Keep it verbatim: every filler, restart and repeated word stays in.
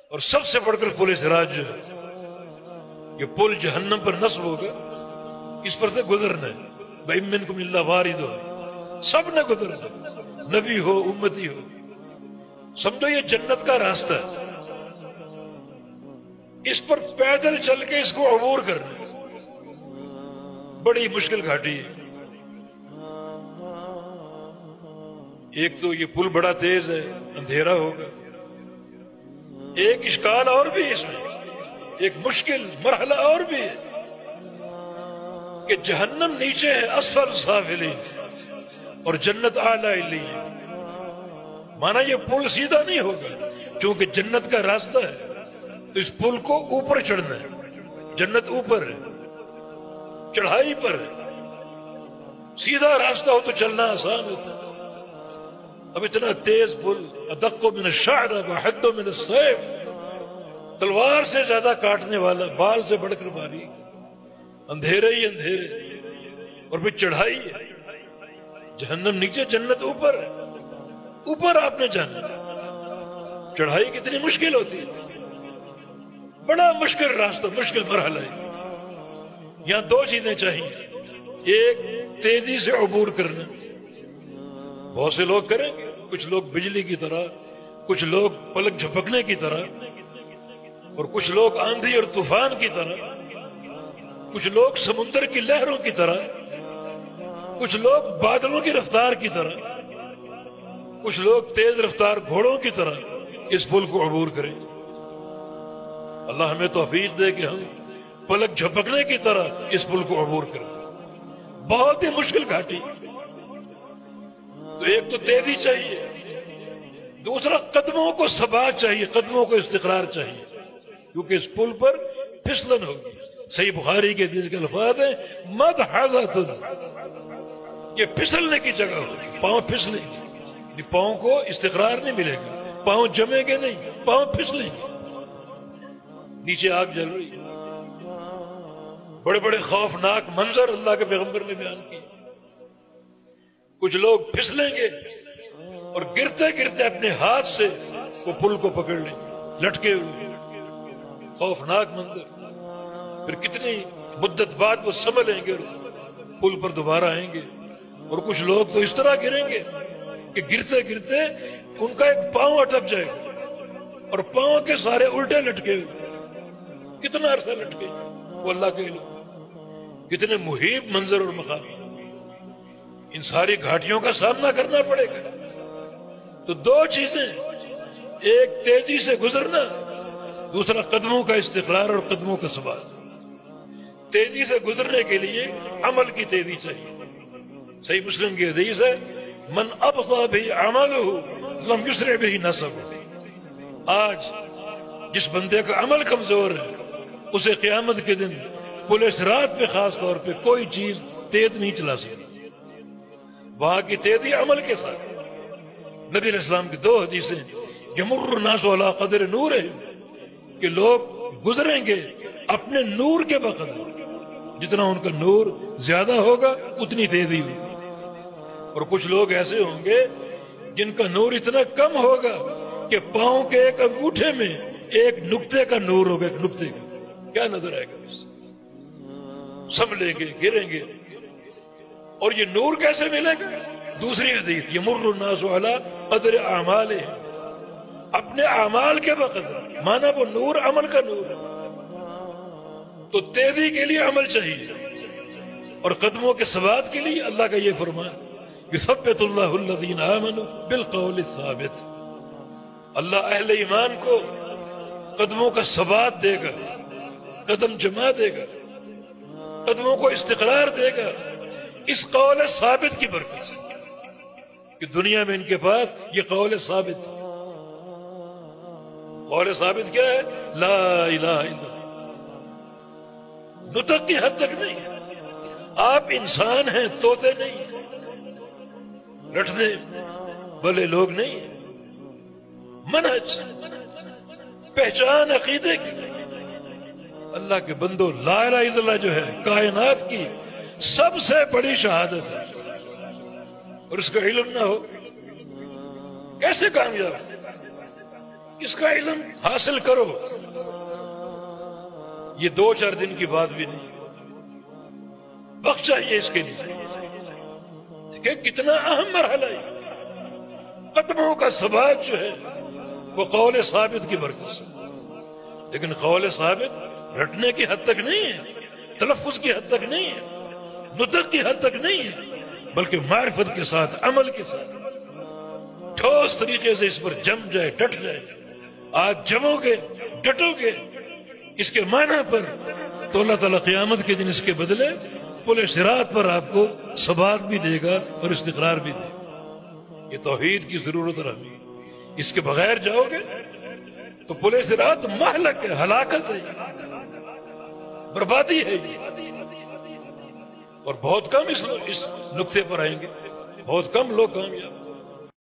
और सबसे बढ़कर पुल सिराज जो है, ये पुल जहन्नम पर नस्ब होगा, इस पर से गुजरना है। भाई मिनकुम इल्ला वारिदो, सब ने गुजरना, नबी हो उम्मती हो, समझो ये जन्नत का रास्ता है। इस पर पैदल चल के इसको अबूर करना बड़ी मुश्किल घाटी है। एक तो ये पुल बड़ा तेज है, अंधेरा होगा। एक इश्काल और भी इसमें, एक मुश्किल मरहला और भी है कि जहन्नम नीचे है असफल साफिलीन और जन्नत आला इल्लीन। माना ये पुल सीधा नहीं होगा, क्योंकि जन्नत का रास्ता है, तो इस पुल को ऊपर चढ़ना है। जन्नत ऊपर है, चढ़ाई पर है। सीधा रास्ता हो तो चलना आसान होता है। अब इतना तेज पुल, अदक्को मिन अश-शअर व हद्दो मिन अस-सैफ, तलवार से ज्यादा काटने वाला, बाल से बढ़कर बारीक, अंधेरे ही अंधेरे, और फिर चढ़ाई है। जहन्नम नीचे, जन्नत ऊपर है। ऊपर आपने जाना, चढ़ाई कितनी मुश्किल होती है, बड़ा मुश्किल रास्ता, मुश्किल मरहला है। यहां दो चीजें चाहिए, एक तेजी से अबूर करना। बहुत से लोग करेंगे, कुछ लोग बिजली की तरह, कुछ लोग पलक झपकने की तरह, और कुछ लोग आंधी और तूफान की तरह, कुछ लोग समुद्र की लहरों की तरह, कुछ लोग बादलों की रफ्तार की तरह, कुछ लोग तेज रफ्तार घोड़ों की तरह इस पुल को अबूर करें। अल्लाह हमें तौफीक दे कि हम पलक झपकने की तरह इस पुल को अबूर करें। बहुत ही मुश्किल घाटी। तो एक तो तेजी चाहिए, दूसरा कदमों को सबात चाहिए, कदमों को इस्तिक़रार चाहिए, क्योंकि इस पुल पर फिसलन होगी। सही बुखारी के हदीस के अल्फाज है, मद हाज़तुन, ये फिसलने की जगह होगी, पांव फिसलेंगे, पांव को इस्तिक़रार नहीं मिलेगा, पांव जमेंगे नहीं, पांव फिसलेंगे। नीचे आग जल रही, बड़े बड़े खौफनाक मंजर अल्लाह के पैगंबर ने बयान किए। कुछ लोग फिसलेंगे और गिरते गिरते अपने हाथ से वो पुल को पकड़ लेंगे, लटके हुए, खौफनाक मंजर। फिर कितनी मुद्दत बाद वो संभलेंगे और पुल पर दोबारा आएंगे। और कुछ लोग तो इस तरह गिरेंगे कि गिरते गिरते उनका एक पांव अटक जाएगा और पांव के सारे उल्टे लटके हुए, कितना अरसा लटके, वो अल्लाह के इल्म। कितने मुहीब मंजर और मकाम। इन सारी घाटियों का सामना करना पड़ेगा। तो दो चीजें, एक तेजी से गुजरना, दूसरा कदमों का इस्तिक़रार और कदमों का सबात। तेजी से गुजरने के लिए अमल की तेजी चाहिए। सही मुस्लिम की हदीस है, मन अबता भी अमलहु लम युस्रि बिही नसबुहु। आज जिस बंदे का अमल कमजोर है, उसे क़यामत के दिन पुलिस सिरात पे खास तौर पे कोई चीज तेज नहीं चला सकती। वहां की तेजी अमल के साथ। नबी इस्लाम की दो हदीसें, यमुर्रु नासु अला क़द्रि नूरिहिम, कि लोग गुजरेंगे अपने नूर के बक़दर, जितना उनका नूर ज्यादा होगा उतनी तेजी होगी। और कुछ लोग ऐसे होंगे जिनका नूर इतना कम होगा कि पांव के एक अंगूठे में एक नुक्ते का नूर होगा, एक नुक्ते का, क्या नजर आएगा, संभलेंगे, गिरेंगे। और ये नूर कैसे मिलेगा? दूसरी हदीस, यमुर्रु नासु अला क़द्रि अमालिहिम, अपने अमाल के बक़दर, माना वो नूर अमल का नूर है। तो तेजी के लिए अमल चाहिए और कदमों के सबात के लिए अल्लाह का ये फरमान, युसब्बितुल्लाहु अल्लज़ीना आमनू बिलक़ौलि साबित। अल्लाह अहले ईमान को कदमों का सबात देगा, कदम जमा देगा, कदमों को इस्तिक़रार देगा इस कौल साबित की बरकत से, कि दुनिया में इनके पास ये कौल साबित। कौल साबित क्या है? ला इलाहा इल्लल्लाह। नुतक की हद तक नहीं, आप इंसान हैं, तोते नहीं, रटने वाले लोग नहीं। मनहज, पहचान अकीदे की। अल्लाह के बंदो, ला इलाहा इल्लल्लाह जो है कायनात की सबसे बड़ी शहादत है, और उसका इल्म ना हो कैसे कामयाब? इसका इल्म हासिल करो। ये दो चार दिन की बात भी नहीं, वक्त चाहिए इसके लिए। देखिए कितना अहम मरहला है। कदमों का सबात जो है वो कौल साबित की बरकत से, लेकिन कौल साबित रटने की हद तक नहीं है, तलफ्फुज की हद तक नहीं है, नुतक की हद तक नहीं है, बल्कि मारिफत के साथ, अमल के साथ ठोस तरीके से इस पर जम जाए, डट जाए। आज जमोगे, डटोगे इसके माना पर, तो अल्लाह ताला क़यामत के दिन इसके बदले पुल सिरात पर आपको सबात भी देगा और इस्तिक़रार भी देगा। ये तौहीद की जरूरत रही। इसके बगैर जाओगे तो पुल सिरात महलक है, हलाकत है, बर्बादी है। और बहुत कम इस, इस नुक्ते पर आएंगे, बहुत कम लोग कामयाब।